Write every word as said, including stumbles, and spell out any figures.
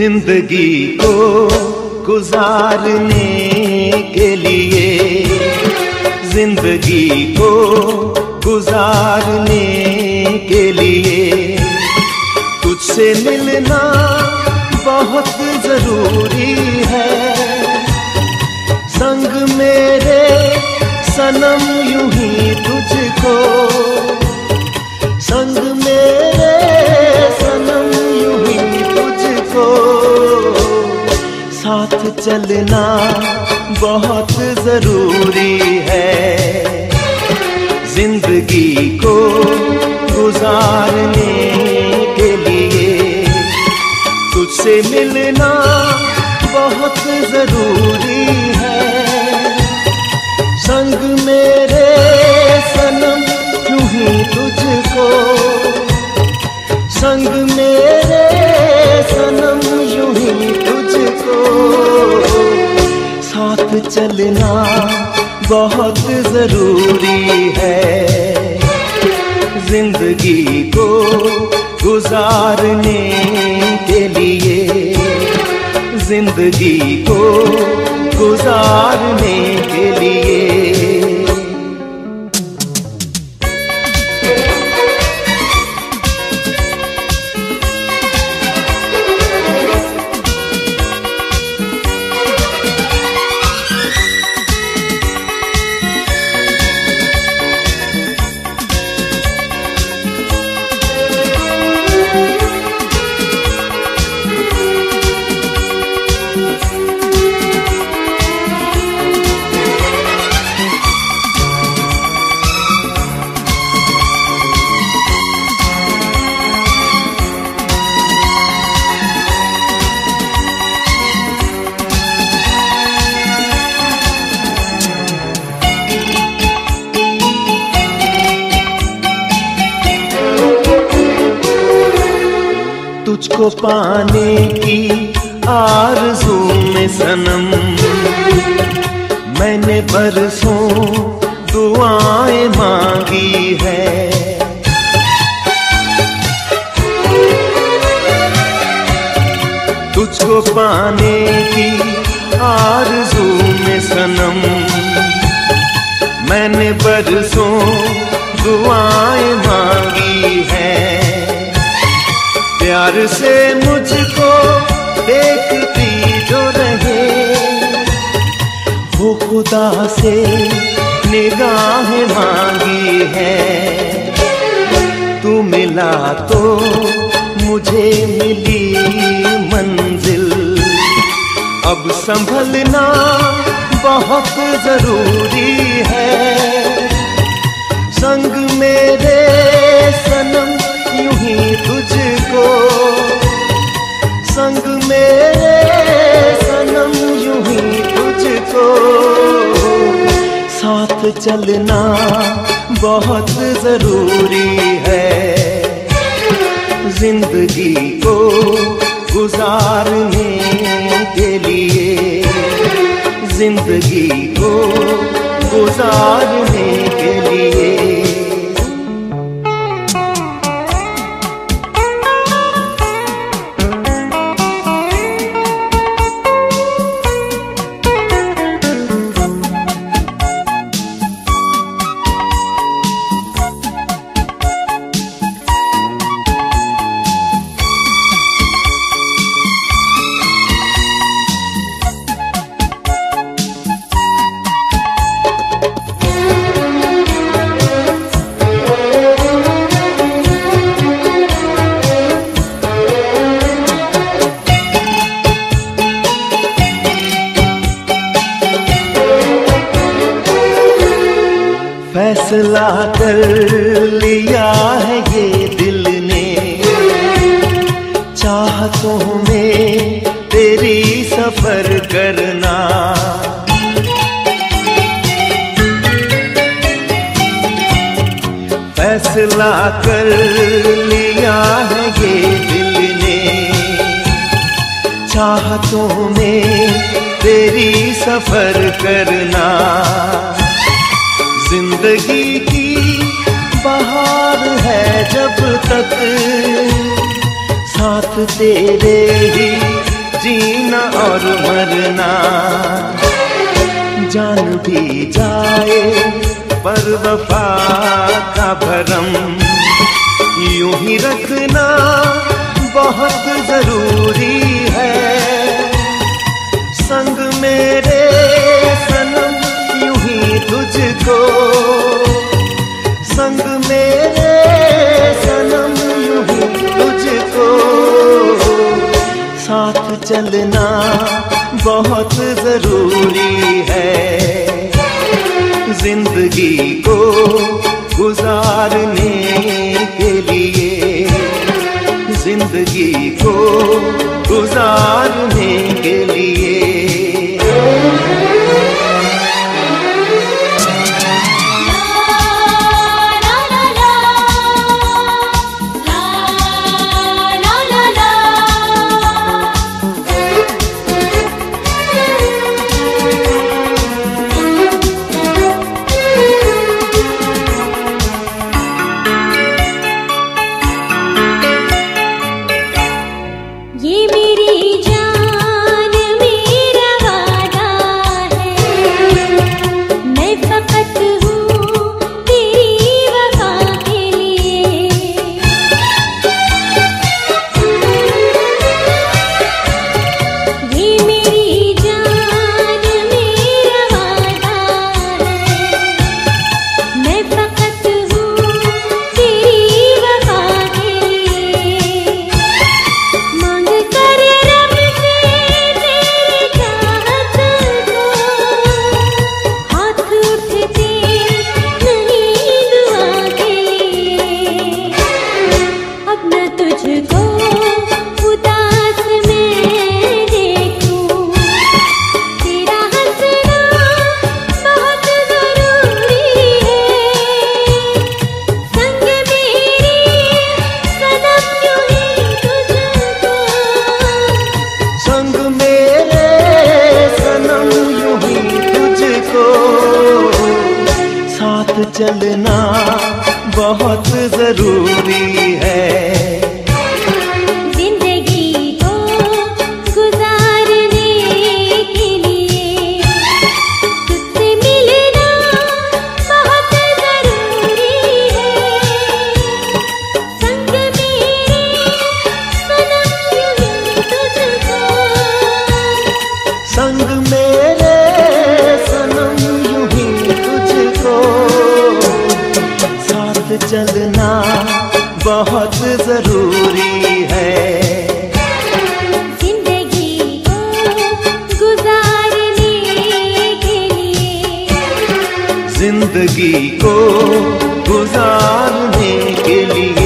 जिंदगी को गुजारने के लिए, जिंदगी को गुजारने के लिए तुझसे मिलना बहुत जरूरी है। संग मेरे सनम यूं ही तुझको, संग मेरे सनम यूं ही तुझको साथ चलना बहुत जरूरी है। जिंदगी को गुजारने के लिए तुझसे मिलना बहुत जरूरी है। संग मेरे सनम यूं ही तुझको, संग मेरे सनम यूं ही तुझको साथ चलना बहुत जरूरी है। जिंदगी को गुजारने के लिए, जिंदगी को गुजारने के लिए। तुझको पाने की आरज़ू में सनम मैंने बरसों दुआएं मांगी है। तुझको पाने की आरज़ू में सनम मैंने बरसों दुआएं मांगी है। प्यार से मुझको देखती जो रहे वो खुदा से निगाहें मांगी है। तू मिला तो मुझे मिली मंजिल, अब संभलना बहुत जरूरी है। संग मेरे सनम यूं ही तुझको, संग मेरे सनम यूं ही तुझको साथ चलना बहुत जरूरी है। जिंदगी को गुजारने के लिए, जिंदगी को गुजारने के लिए। फैसला कर लिया है ये दिल ने, चाहतों में तेरी सफर करना। फैसला कर लिया है ये दिल ने, चाहतों में तेरी सफर करना। जिंदगी की बहार है जब तक साथ तेरे ही जीना और मरना। जान भी जाए पर वफा का भरम यूं ही रखना बहुत जरूरी है। संग मेरे सनम यूं ही तुझको, संग मेरे सनम यूं ही तुझको साथ चलना बहुत जरूरी है। जिंदगी को गुजारने के लिए, जिंदगी को गुजारने के लिए। चलना बहुत जरूरी है। जिंदगी को गुजारने के लिए तुझसे मिलना बहुत जरूरी है। संग मेरे सनम यूं ही तुझको, संग मेरे सनम यूं ही तुझको चलना बहुत जरूरी है। जिंदगी को गुजारने के लिए, जिंदगी को गुजारने के लिए।